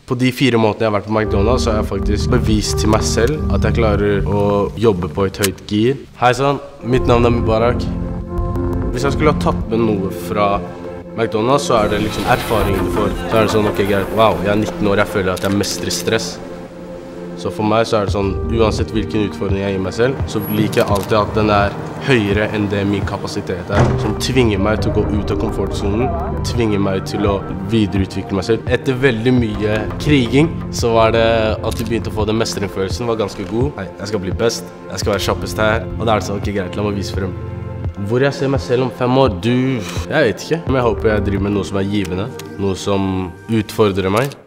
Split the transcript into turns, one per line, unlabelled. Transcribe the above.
På de 4 månedene jeg har vært på McDonald's, så har jeg faktisk bevist til meg selv at jeg klarer å jobbe på et høyt gir. Hei sann, mitt navn er Mubarak. Hvis jeg skulle ha tatt med noe fra McDonald's, så er det liksom erfaringen du får. Så er det sånn, ok, greit, wow, jeg er 19 år, jeg føler at jeg mestrer stress. Så for meg så er det sånn, uansett hvilken utfordring jeg gir meg selv, så liker jeg alltid at den er høyere enn det min kapasitet er. Som tvinger meg til å gå ut av komfortzonen, tvinger meg til å videreutvikle meg selv. Etter veldig mye kriging, så var det at vi begynte å få den mestringsfølelsen var ganske god. Nei, jeg skal bli best, jeg skal være kjappest her. Og da er det sånn, ok, greit, la meg vise frem. Hvor jeg ser meg selv om 5 år? Jeg vet ikke. Men jeg håper jeg driver med noe som er givende, noe som utfordrer meg.